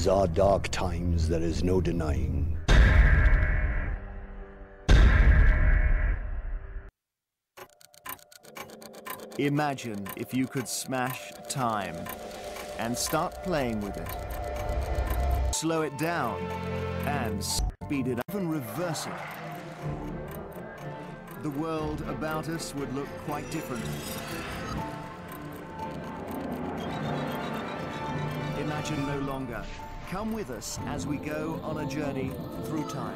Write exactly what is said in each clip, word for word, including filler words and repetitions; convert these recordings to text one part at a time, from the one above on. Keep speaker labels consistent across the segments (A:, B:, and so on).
A: These are dark times, there is no denying.
B: Imagine if you could smash time and start playing with it. Slow it down and speed it up and reverse it. The world about us would look quite different. Imagine no longer. Come with us as we go on a journey through time.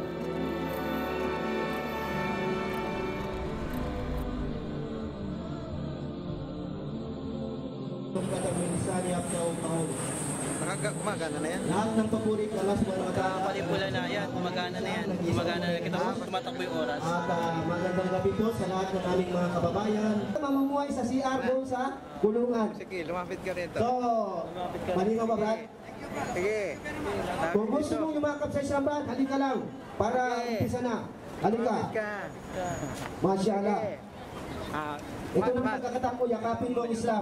C: Gumagana na yan.
D: Lahat ng papuri ko Allah subhanahu wa ta'ala.
C: Palipula na yan, gumagana na yan. Gumagana na kita mo, tumatakbo yung oras.
D: At uh, magandang gabi po sa lahat ng aming mga kababayan. Mamumuhay sa C R doon sa kulungan.
C: Sige, lumapit ka rito.
D: So, malinaw ba, Brad?
C: Sige.
D: Kung gusto mong yumakap sa isang band, halika lang para umpisa na. Halika. Masya Allah. Ito naman pagkakataon ko, yakapin mo ang Islam.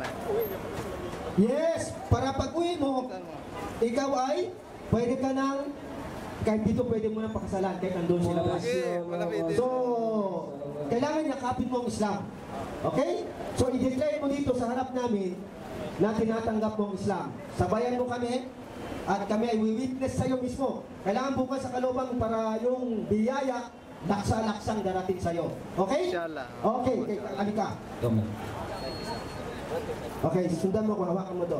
D: Yes, para pag uwi mo, ikaw ay pwede ka nang, kahit dito pwede mo nang pakasalan, kahit nandun sila. So, kailangan yakapin mo ang Islam. Okay? So, i-declare mo dito sa harap namin na tinatanggap mo ang Islam. Sabayan mo kami at kami ay witness sa'yo mismo. Kailangan bukas sa kalubang para yung biyaya laksa-laksang darating sa'yo. Okay? Okay, okay, alika. Okay, sundan mo ko, hawakan mo to.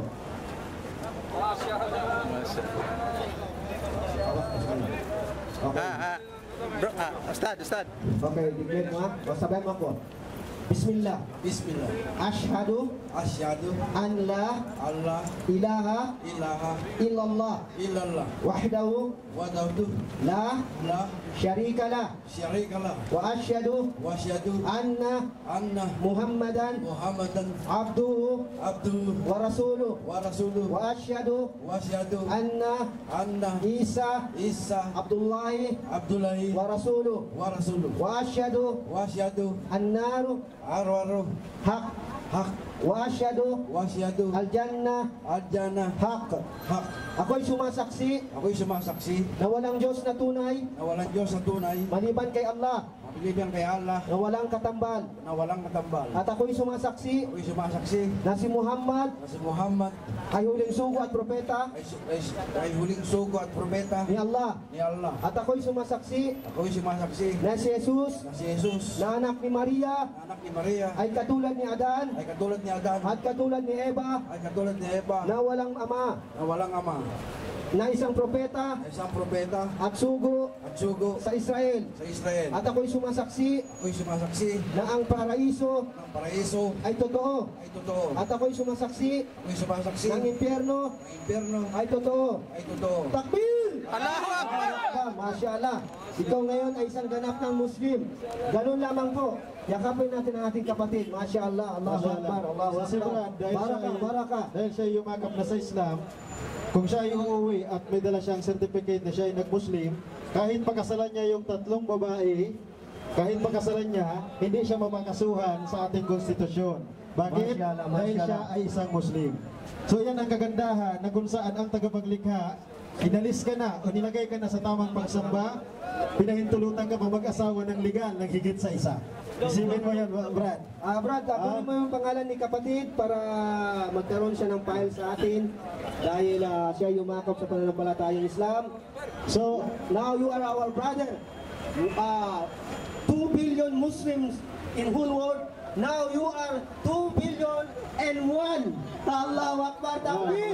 D: Okay.
C: Ah, ah. Bro, ah, Ustad, Ustad.
D: Okay, declare mo ha. O, sabayan mo ko. Bismillah.
E: Bismillah.
D: Ashhadu
E: Asyhadu
D: an la
E: Allah
D: ilaha
E: ilaha
D: illallah
E: illallah
D: wahdahu
E: wahdahu
D: la
E: la
D: syarika lah
E: syarikalah
D: wa asyhadu
E: wa asyhadu
D: anna
E: anna
D: Muhammadan
E: Muhammadan
D: abduhu
E: abduhu
D: wa rasuluh
E: wa rasuluhu
D: wa asyhadu
E: wa asyhadu
D: anna
E: anna
D: Isa
E: Isa
D: Abdullahi
E: Abdullahi
D: wa rasuluh
E: wa rasuluhu
D: wa asyhadu
E: wa asyhadu
D: annaru
E: arwaru
D: haq
E: hak
D: wa asyhadu
E: wa asyhadu
D: al-jannah
E: al-jannah
D: haq.
E: hak.
D: Ako'y sumasaksi
E: Ako'y sumasaksi
D: na walang Diyos na tunay
E: na walang Diyos na tunay
D: maliban kay Allah,
E: maliban kay Allah
D: na walang katambal.
E: na walang katambal.
D: At ako'y sumasaksi
E: Ako'y sumasaksi
D: na si Muhammad
E: na si Muhammad
D: ay huling sugo at propeta
E: ay, ay, ay huling sugo at propeta
D: ni Allah.
E: ni Allah.
D: At ako'y sumasaksi
E: Ako'y sumasaksi
D: na si Jesus
E: na si Jesus
D: na anak ni Maria
E: na anak ni Maria
D: ay katulad ni Adan
E: ay katulad ni Adan
D: at katulad ni Eva
E: ay katulad ni Eva
D: na walang ama,
E: na walang ama,
D: na isang propeta
E: na isang propeta
D: at sugo
E: at sugo
D: sa Israel.
E: sa Israel.
D: At ako'y sumasaksi
E: Ako'y sumasaksi
D: na ang paraiso
E: ng paraiso
D: ay totoo.
E: ay totoo.
D: At ako'y sumasaksi
E: Ako'y sumasaksi
D: ng impyerno
E: ng impyerno
D: ay totoo.
E: ay totoo.
D: Takbir!
C: Allahu Akbar!
D: Masya Allah. Ikaw ngayon ay isang ganap ng Muslim. Ganun lamang po. Yakapin natin ang ating kapatid. Masya Allah. Allahu Akbar. Allahu
F: Sa
D: Akbar.
F: Brad, dahil siya
D: Baraka,
F: ay-
D: baraka.
F: Dahil siya ay yumakap na sa Islam, kung siya ay uuwi at may dala siyang certificate na siya ay nag-Muslim, kahit pakasalan niya yung tatlong babae, kahit pakasalan niya, hindi siya mamakasuhan sa ating konstitusyon. Bakit?
D: Masya Allah,
F: Dahil
D: masya
F: siya
D: Allah.
F: ay isang Muslim. So yan ang kagandahan na kung saan ang tagapaglikha, inalis ka na o nilagay ka na sa tamang pagsamba, pinahintulutan ka pa mag-asawa ng legal ng higit sa isa. Isipin mo yan, Brad.
D: Ah, Brad, kunin mo yung pangalan ni kapatid para magkaroon siya ng file sa atin dahil ah, siya yumakap sa pananampalatayang Islam. So, now you are our brother. Uh, two billion Muslims in whole world. Now you are two billion and one. Allahu Akbar, takbir.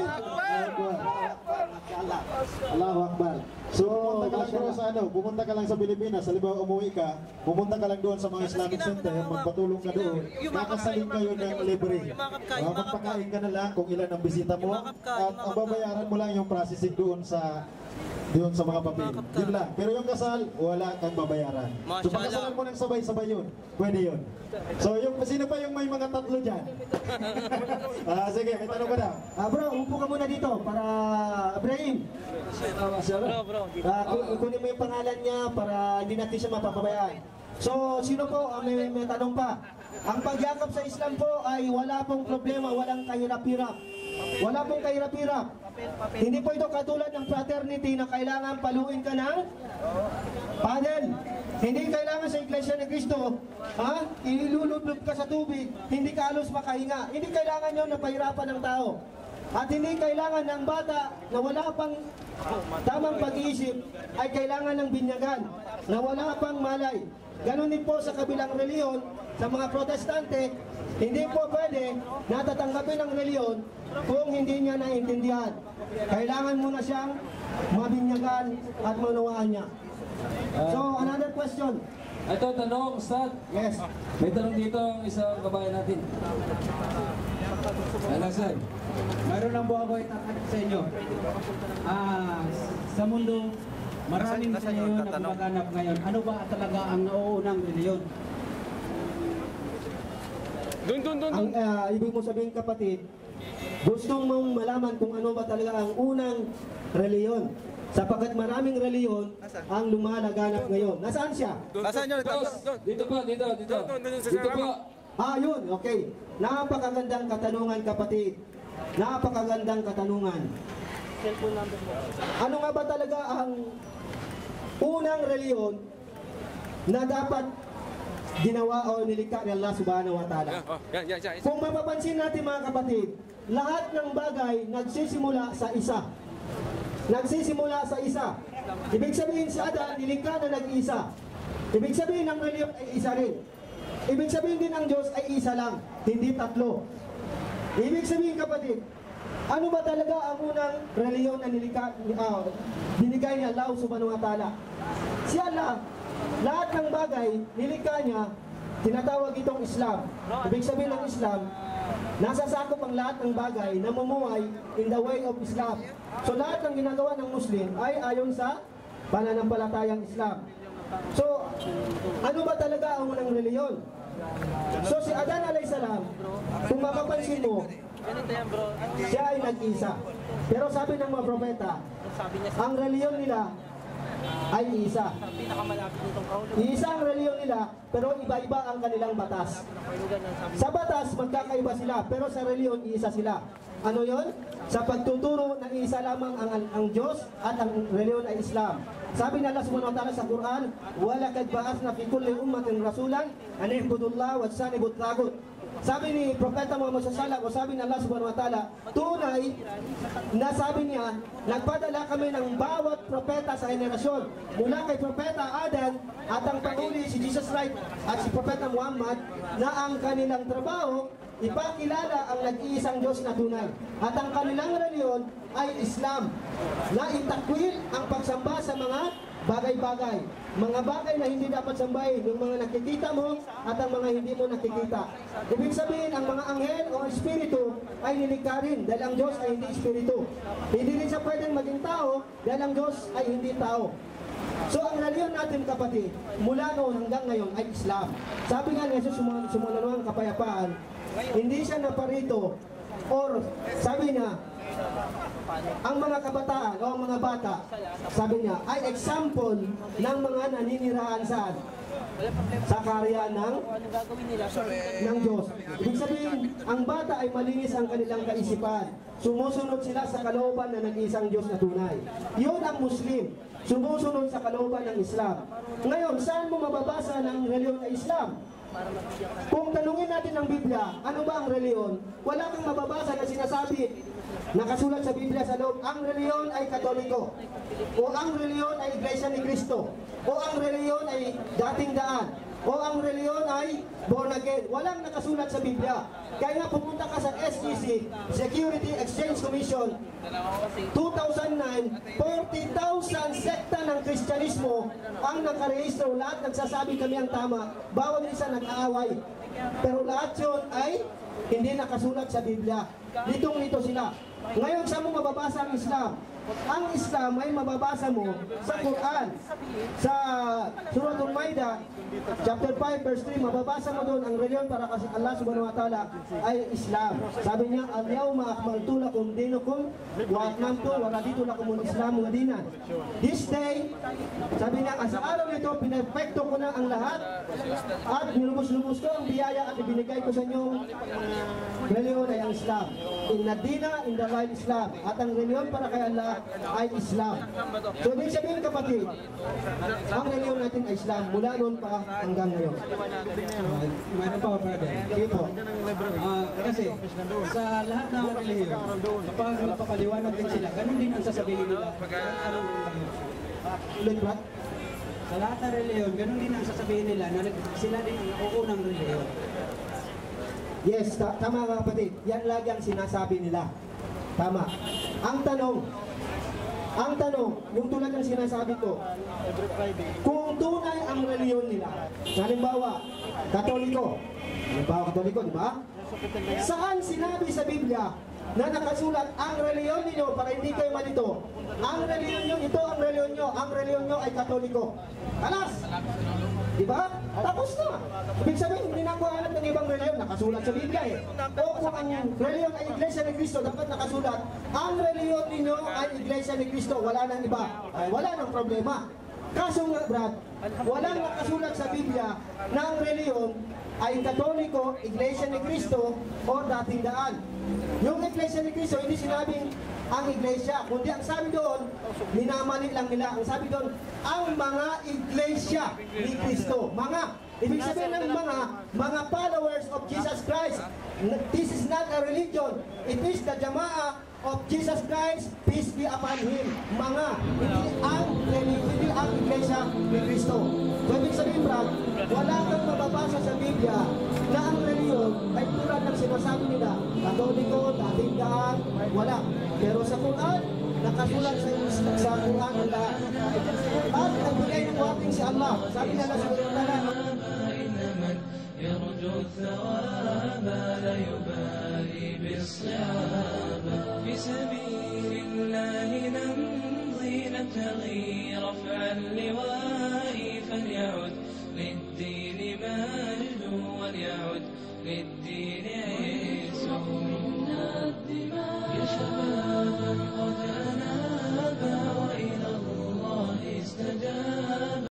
D: Masyaallah. Allahu Akbar.
F: So, pumunta ka lang bro sa ano, pumunta ka lang sa Pilipinas, halimbawa umuwi ka, pumunta ka lang doon sa mga Islamic Center, magpatulong ka doon, kakasalin kayo ng libre. Uh, magpakain ka na lang kung ilan ang bisita mo, at ang babayaran mo lang yung processing doon sa doon sa mga papel. Yun lang. Pero yung kasal, wala kang babayaran. So, pagkasalan mo ng sabay-sabay yun, pwede yun. So, yung, sino pa yung may mga tatlo dyan? Ah, sige, may tanong ka na.
D: Ah, bro, upo ka muna dito para Ibrahim.
C: Bro, bro.
D: Ah, ku- kunin mo yung pangalan niya para hindi natin siya mapapabayaan. So, sino po? Ah, may, may tanong pa. Ang pagyakap sa Islam po ay wala pong problema, walang kahirap-hirap. Wala pong kahirap-hirap. Hindi po ito katulad ng fraternity na kailangan paluin ka ng paddle. Hindi kailangan sa Iglesia ni Cristo, ha? Ilulublob ka sa tubig, hindi ka halos makahinga. Hindi kailangan yun na pahirapan ng tao. At hindi kailangan ng bata na wala pang tamang pag-iisip ay kailangan ng binyagan, na wala pang malay. Ganon din po sa kabilang reliyon, sa mga protestante, hindi po pwede natatanggapin ang reliyon kung hindi niya naiintindihan. Kailangan mo na siyang mabinyagan at manawaan niya. So, another question.
G: Ito, tanong, Ustad.
D: Yes.
G: May tanong dito ang isang kabayan natin. Ano, Ustad?
H: Mayroon lang po ako itatanong sa inyo. Ah, sa mundo, maraming reliyon na gumaganap ngayon. Ano ba talaga ang nauunang reliyon?
I: Dun, dun, dun,
D: Ang uh, ibig mo sabihin, kapatid, gusto mong malaman kung ano ba talaga ang unang reliyon. Sapagkat maraming reliyon ang lumalaganap ngayon. Nasaan siya?
I: Nasaan yun?
G: Boss, dito po, dito, dito. Dito po.
D: Ah, yun, okay. Napakagandang katanungan, kapatid. Napakagandang katanungan. Ano nga ba talaga ang unang reliyon na dapat ginawa o nilikha ni Allah subhanahu wa ta'ala? Kung mapapansin natin, mga kapatid, lahat ng bagay nagsisimula sa isa. Nagsisimula sa isa. Ibig sabihin si Adan, nilikha na nag-isa. Ibig sabihin ng reliyon ay isa rin. Ibig sabihin din ng Diyos ay isa lang, hindi tatlo. Ibig sabihin, kapatid, ano ba talaga ang unang reliyon na nilikha, uh, binigay ni Allah subhanahu wa ta'ala? Si Allah, lahat ng bagay, nilikha niya, tinatawag itong Islam. Ibig sabihin ng Islam, nasasakop ang lahat ng bagay na mumuhay in the way of Islam. So lahat ng ginagawa ng Muslim ay ayon sa pananampalatayang Islam. So, ano ba talaga ang unang reliyon? So si Adan alayhisalam, kung mapapansin mo, siya ay nag-isa. Pero sabi ng mga propeta, ang reliyon nila ay isa. Isa ang reliyon nila, pero iba-iba ang kanilang batas. Sa batas, magkakaiba sila, pero sa reliyon, isa sila. Ano yon? Sa pagtuturo na isa lamang ang, ang Diyos at ang reliyon ay Islam. Sabi ng Allah subhanahu wa ta'ala sa Quran, وَلَكَدْ بَعَثْنَا فِي كُلِّ أُمَّةٍ رَسُولًا أَنِ اعْبُدُوا اللَّهَ وَاجْتَنِبُوا الطَّاغُوتَ. Sabi ni Propeta Muhammad sallallahu alaihi wasallam, o sabi ng Allah subhanahu wa ta'ala, tunay na sabi niya, nagpadala kami ng bawat propeta sa henerasyon, mula kay Propeta Adan at ang panguli si Jesus Christ at si Propeta Muhammad, na ang kanilang trabaho, ipakilala ang nag-iisang Diyos na tunay. At ang kanilang reliyon ay Islam, na itakwil ang pagsamba sa mga bagay-bagay. Mga bagay na hindi dapat sambahin, yung mga nakikita mo at ang mga hindi mo nakikita. Ibig sabihin, ang mga anghel o espiritu ay nilikha rin dahil ang Diyos ay hindi espiritu. Hindi rin siya pwedeng maging tao dahil ang Diyos ay hindi tao. So ang reliyon natin, kapatid, mula noon hanggang ngayon ay Islam. Sabi nga ni Jesus, sumunod ang kapayapaan, hindi siya naparito, or sabi niya, ang mga kabataan o ang mga bata, sabi niya, ay example ng mga naninirahan saan? Sa karya ng, ng Diyos. Ibig sabihin, ang bata ay malinis ang kanilang kaisipan. Sumusunod sila sa kalooban na nag-iisang Diyos na tunay. Yun ang Muslim. Sumusunod sa kalooban ng Islam. Ngayon, saan mo mababasa ng reliyon na Islam? Kung tanungin natin ng Biblia, ano ba ang reliyon? Wala kang mababasa na sinasabi, nakasulat sa Biblia sa loob, ang reliyon ay Katoliko, o ang reliyon ay Iglesia ni Cristo, o ang reliyon ay dating daan, o ang reliyon ay born again. Walang nakasulat sa Biblia. Kaya nga pumunta ka sa S E C, Security Exchange Commission, two thousand nine, forty thousand sekta ng Kristyanismo ang nakarehistro. Lahat nagsasabi kami ang tama, bawat isa nag-aaway. Pero lahat yun ay hindi nakasulat sa Biblia. Ditong-dito sila. Ngayon, saan mo mababasa ang Islam? Ang Islam ay mababasa mo sa Quran. Sa Surah Al-Ma'idah, chapter five, verse three, mababasa mo doon ang reliyon para kasi Allah subhanahu wa ta'ala ay Islam. Sabi niya, Al-yawma akmaltu lakum dinukum wa atmamtu wa raditu lakum al-Islamu dinan. This day, sa Sabi niya, sa araw nito, pinepekto ko na ang lahat at nilubos-lubos ko ang biyaya at ibinigay ko sa inyong reliyon ay ang Islam. In Nadina, in the right Islam. At ang reliyon para kay Allah ay Islam. So, ibig sabihin kapatid, ang reliyon natin ay Islam mula noon pa hanggang ngayon.
H: Mayroon pa, brother.
D: Sige po.
H: Ah, kasi sa lahat ng relihiyon, kapag napapaliwanag din sila, ganun din ang sasabihin nila.
D: Ulit ba?
H: Sa lahat ng relihiyon, ganun din ang sasabihin nila na sila din ang nauunang relihiyon.
D: Yes, ta tama mga kapatid. Yan lagi ang sinasabi nila. Tama. Ang tanong, ang tanong, yung tulad ng sinasabi ko, kung tunay ang reliyon nila, halimbawa, Katoliko, halimbawa Katoliko, di ba? Saan sinabi sa Biblia na nakasulat ang reliyon ninyo para hindi kayo malito? Ang reliyon nyo, ito ang reliyon nyo, ang reliyon nyo ay Katoliko. Alas! Di ba? Tapos na. Ibig sabihin, hindi na ako hanap ng ibang reliyon, nakasulat sa Biblia eh. O kung ang reliyon ay Iglesia ni Cristo, dapat nakasulat, ang reliyon ninyo ay Iglesia ni Cristo, wala nang iba. Ay, wala nang problema. Kaso nga, Brad, walang nakasulat sa Biblia na ang reliyon ay Katoliko, Iglesia ni Cristo, o dating daan. Yung Iglesia ni Cristo, hindi sinabing ang Iglesia, kundi ang sabi doon, minamali lang nila. Ang sabi doon, ang mga Iglesia ni Cristo. Mga, ibig sabihin ng mga, mga followers of Jesus Christ. This is not a religion. It is the Jama'ah of Jesus Christ, peace be upon Him. Mga, hindi ang religion, hindi ang Iglesia ni Cristo. So, ibig sabihin, Brad, wala kang mababasa sa Biblia na ang reliyon ay tulad ng sinasabi nila, Katoliko, dating daan, wala. Pero sa Quran, nakasulat sa, sa Quran ang lahat. At nagbigay ng wating si Allah. Sabi nila sa Quran,
J: يرجو الثواب لا يبالي بالصعاب في سبيل الله نمضي نبتغي رفع اللواء فليعد للدين مجد وليعد للدين عز منا الدماء يا شبابا قد أنابا وإلى الله استجاب